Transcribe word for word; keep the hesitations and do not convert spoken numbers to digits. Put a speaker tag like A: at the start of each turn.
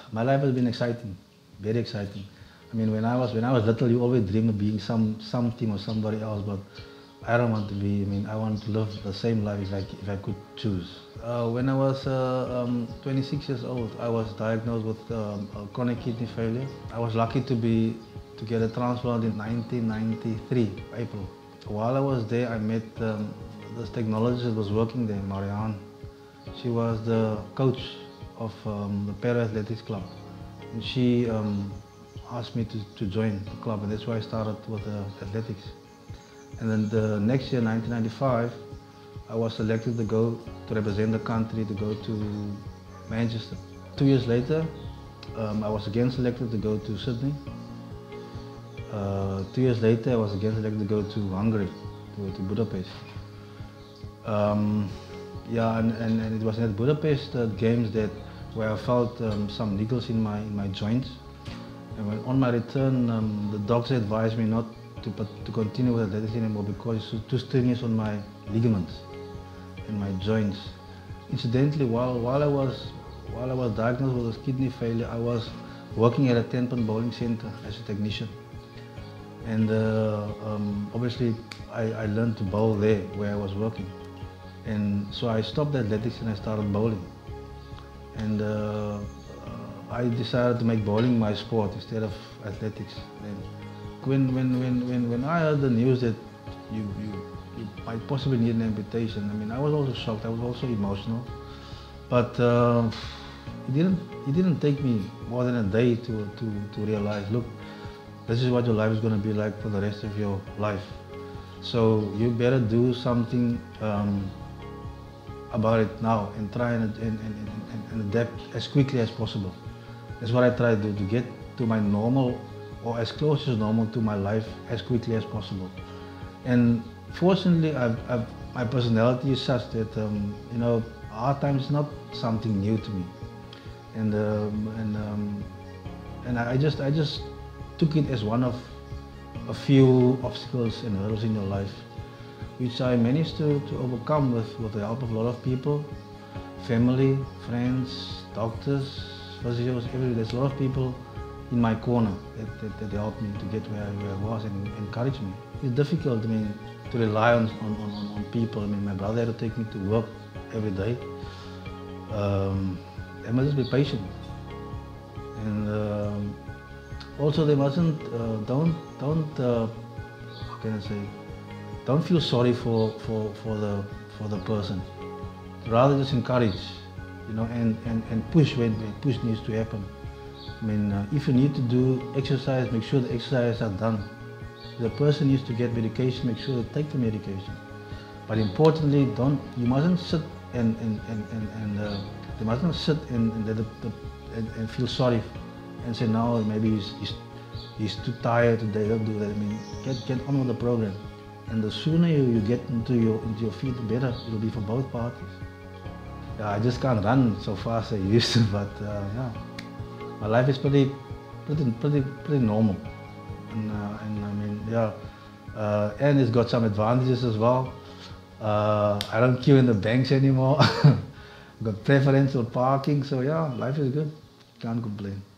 A: My life has been exciting, very exciting. I mean, when I was when I was little, you always dream of being some something or somebody else, but I don't want to be. I mean, I want to live the same life if I if I could choose. Uh, when I was uh, um, twenty-six years old, I was diagnosed with um, chronic kidney failure. I was lucky to be to get a transplant in nineteen ninety-three, April. While I was there, I met um, this technologist that was working there, Marianne. She was the coach of um, the para-athletics club. And she um, asked me to, to join the club, and that's why I started with uh, athletics. And then the next year, nineteen ninety-five, I was selected to go to represent the country, to go to Manchester. Two years later, um, I was again selected to go to Sydney. Uh, two years later, I was again selected to go to Hungary, to, to Budapest. Um, yeah, and, and, and it was at Budapest uh, games that where I felt um, some niggles in my in my joints. And when on my return, um, the doctor advised me not to but to continue with athletics anymore because it's too strenuous on my ligaments and my joints. Incidentally, while while I was while I was diagnosed with this kidney failure, I was working at a ten-pin bowling center as a technician. And uh, um, obviously, I, I learned to bowl there where I was working. And so I stopped athletics and I started bowling. And uh, I decided to make bowling my sport instead of athletics. And when, when, when, when, when I heard the news that you, you, you might possibly need an amputation, I mean, I was also shocked, I was also emotional. But uh, it, didn't, it didn't take me more than a day to, to, to realize, look, this is what your life is going to be like for the rest of your life. So you better do something um, about it now and try and, and, and, and adapt as quickly as possible. That's what I try to do, to get to my normal or as close as normal to my life as quickly as possible. And fortunately, I've, I've, my personality is such that, um, you know, hard times is not something new to me. And, um, and, um, and I just, I just took it as one of a few obstacles and hurdles in your life, which I managed to, to overcome with, with the help of a lot of people, family, friends, doctors, physios, everybody. There's a lot of people in my corner that, that, that helped me to get where I, where I was and encouraged me. It's difficult, I mean, to rely on, on, on, on people. I mean, my brother had to take me to work every day. Um, I must just be patient. And um, also, they mustn't, uh, don't, don't, uh, how can I say, don't feel sorry for, for, for, the, for the person. Rather just encourage, you know, and, and, and push when push needs to happen. I mean, uh, if you need to do exercise, make sure the exercises are done. If the person needs to get medication, make sure they take the medication. But importantly, don't, you mustn't sit and, and, and, and, and uh, they mustn't sit and, and, the, the, and, and feel sorry and say, no, maybe he's, he's, he's too tired today, don't do that. I mean, get, get on with the program. And the sooner you, you get into your, into your feet, the better it'll be for both parties. Yeah, I just can't run so fast as I used to, but uh, yeah, my life is pretty, pretty, pretty, pretty normal. And, uh, and I mean, yeah, uh, and it's got some advantages as well. Uh, I don't queue in the banks anymore. Got preferential parking, so yeah, life is good. Can't complain.